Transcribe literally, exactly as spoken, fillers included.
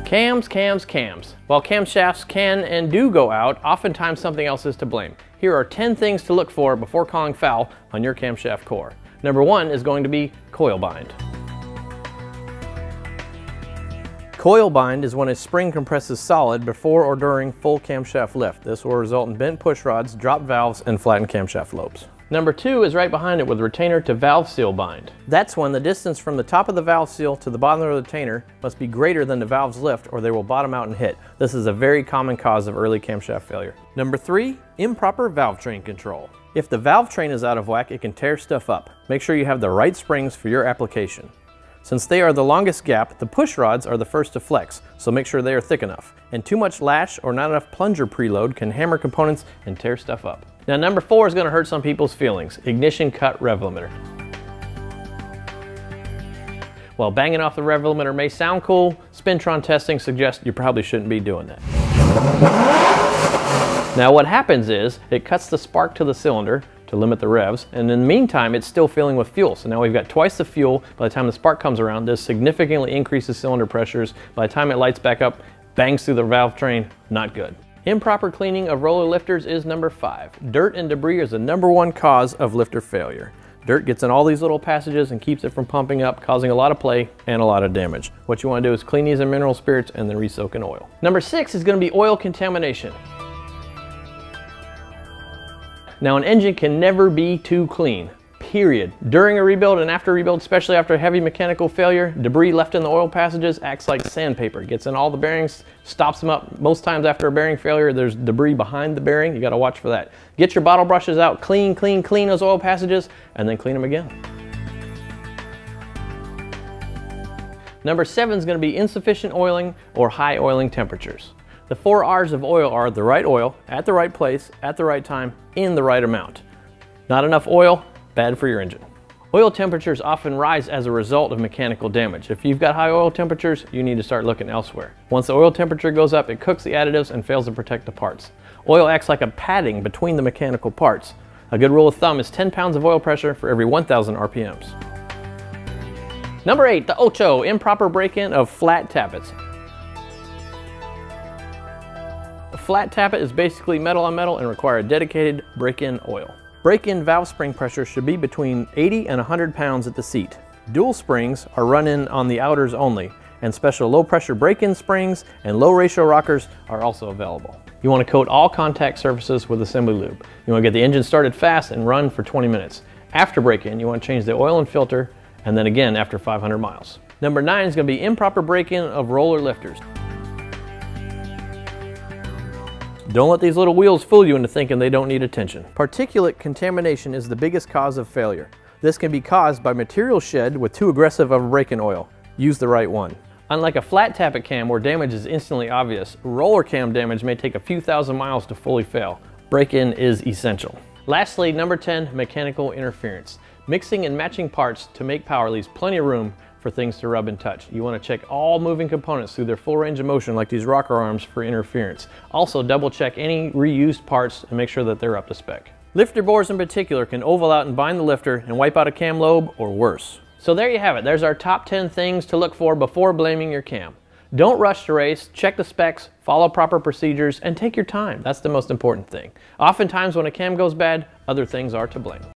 Cams, cams, cams. While camshafts can and do go out, oftentimes something else is to blame. Here are ten things to look for before calling foul on your camshaft core. Number one is going to be coil bind. Coil bind is when a spring compresses solid before or during full camshaft lift. This will result in bent push rods, dropped valves, and flattened camshaft lobes. Number two is right behind it with retainer to valve seal bind. That's when the distance from the top of the valve seal to the bottom of the retainer must be greater than the valve's lift or they will bottom out and hit. This is a very common cause of early camshaft failure. Number three, improper valve train control. If the valve train is out of whack, it can tear stuff up. Make sure you have the right springs for your application. Since they are the longest gap, the push rods are the first to flex, so make sure they are thick enough. And too much lash or not enough plunger preload can hammer components and tear stuff up. Now number four is going to hurt some people's feelings. Ignition cut rev limiter. While banging off the rev limiter may sound cool, Spintron testing suggests you probably shouldn't be doing that. Now what happens is, it cuts the spark to the cylinder to limit the revs, and in the meantime it's still filling with fuel. So now we've got twice the fuel. By the time the spark comes around, this significantly increases cylinder pressures. By the time it lights back up, bangs through the valve train, not good. Improper cleaning of roller lifters is number five. Dirt and debris is the number one cause of lifter failure. Dirt gets in all these little passages and keeps it from pumping up, causing a lot of play and a lot of damage. What you want to do is clean these in mineral spirits and then re-soak in oil. Number six is going to be oil contamination. Now an engine can never be too clean, period. During a rebuild and after a rebuild, especially after a heavy mechanical failure, debris left in the oil passages acts like sandpaper. It gets in all the bearings, stops them up. Most times after a bearing failure, there's debris behind the bearing. You gotta watch for that. Get your bottle brushes out, clean, clean, clean those oil passages, and then clean them again. Number seven is gonna be insufficient oiling or high oiling temperatures. The four R's of oil are the right oil, at the right place, at the right time, in the right amount. Not enough oil, bad for your engine. Oil temperatures often rise as a result of mechanical damage. If you've got high oil temperatures, you need to start looking elsewhere. Once the oil temperature goes up, it cooks the additives and fails to protect the parts. Oil acts like a padding between the mechanical parts. A good rule of thumb is ten pounds of oil pressure for every one thousand R P Ms. Number eight, the ocho, improper break-in of flat tappets. A flat tappet is basically metal on metal and require a dedicated break-in oil. Break-in valve spring pressure should be between eighty and one hundred pounds at the seat. Dual springs are run in on the outers only, and special low-pressure break-in springs and low-ratio rockers are also available. You want to coat all contact surfaces with assembly lube. You want to get the engine started fast and run for twenty minutes. After break-in, you want to change the oil and filter, and then again after five hundred miles. Number nine is going to be improper break-in of roller lifters. Don't let these little wheels fool you into thinking they don't need attention. Particulate contamination is the biggest cause of failure. This can be caused by material shed with too aggressive of a break-in oil. Use the right one. Unlike a flat tappet cam where damage is instantly obvious, roller cam damage may take a few thousand miles to fully fail. Break-in is essential. Lastly, number ten, mechanical interference. Mixing and matching parts to make power leaves plenty of room for things to rub and touch. You want to check all moving components through their full range of motion like these rocker arms for interference. Also double check any reused parts and make sure that they're up to spec. Lifter bores in particular can oval out and bind the lifter and wipe out a cam lobe or worse. So there you have it. There's our top ten things to look for before blaming your cam. Don't rush to race, check the specs, follow proper procedures, and take your time. That's the most important thing. Oftentimes when a cam goes bad, other things are to blame.